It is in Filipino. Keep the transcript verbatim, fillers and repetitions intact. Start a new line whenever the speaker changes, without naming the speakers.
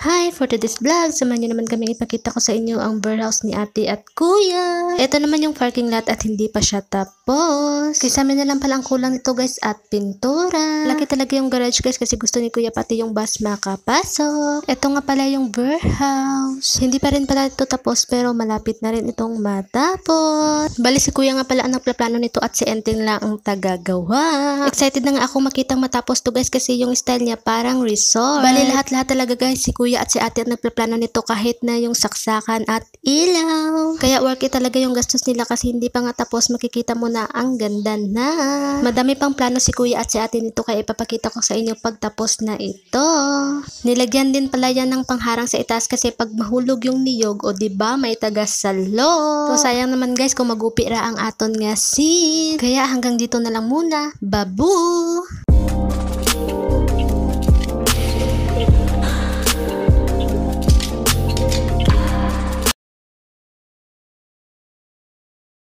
Hi! For today's vlog, samahan niyo naman kami ipakita ko sa inyo ang warehouse ni ate at kuya. Ito naman yung parking lot at hindi pa siya tapos. Kaya sa amin na lang pala ang kulang nito guys at pintura. Laki talaga yung garage guys kasi gusto ni kuya pati yung bus makapasok. Ito nga pala yung warehouse. Hindi pa rin pala ito tapos pero malapit na rin itong matapos. Bali si kuya nga pala ang nagplaplano nito at si Enteng lang ang tagagawa. Excited na nga ako makitang matapos to guys kasi yung style niya parang resort. Bali lahat-lahat talaga guys si kuya at si ate at nagplaplano nito kahit na yung saksakan at ilaw. Kaya worth it talaga yung gastos nila kasi hindi pa nga tapos makikita mo na ang ganda na. Madami pang plano si kuya at si ate nito kaya ipapakita ko sa inyo pag tapos na ito. Nilagyan din pala yan ng pangharang sa itaas kasi pag mahulog yung niyog o diba may taga-salo. So sayang naman guys kung magupi ra ang aton nga scene. Kaya hanggang dito na lang muna. Babu!